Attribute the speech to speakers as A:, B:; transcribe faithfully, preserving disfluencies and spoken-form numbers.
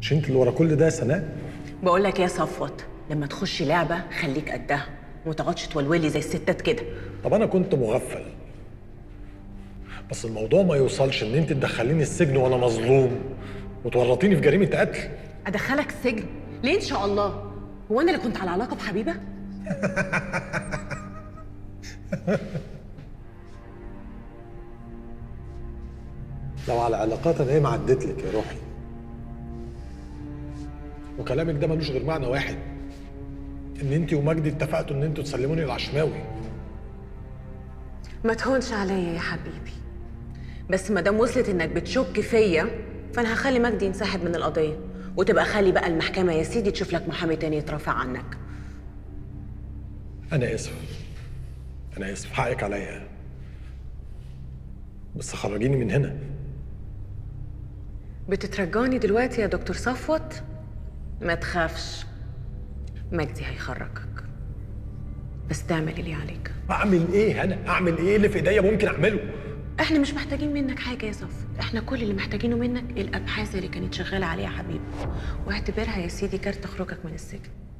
A: مش انت اللي ورا كل ده يا سناء؟
B: بقول لك يا صفوت، لما تخشي لعبه خليك قدها وما تقعدش تولولي زي الستات كده.
A: طب انا كنت مغفل، بس الموضوع ما يوصلش ان انت تدخليني السجن وانا مظلوم وتورطيني في جريمه قتل.
B: ادخلك السجن ليه ان شاء الله؟ هو انا اللي كنت على علاقه بحبيبه؟
A: لو على علاقات انا ايه ما عدت لك يا روحي. وكلامك ده ملوش غير معنى واحد، ان انت ومجدي اتفقتوا ان انتوا تسلموني العشماوي.
B: ما تهونش عليا يا حبيبي، بس ما دام وصلت انك بتشك فيا فانا هخلي مجدي ينسحب من القضيه، وتبقى خلي بقى المحكمه يا سيدي تشوف لك محامي تاني يترافع عنك.
A: انا اسف، انا اسف، حقك عليا، بس خرجيني من هنا.
B: بتترجاني دلوقتي يا دكتور صفوت؟ ما تخافش، مجدي هيخرجك، بس تعمل اللي عليك.
A: اعمل ايه انا؟ اعمل ايه اللي في ايديا ممكن اعمله؟
B: احنا مش محتاجين منك حاجه يا صفوت، احنا كل اللي محتاجينه منك الابحاث اللي كانت شغاله عليها حبيبي، واعتبرها يا سيدي كارت خروجك من السجن.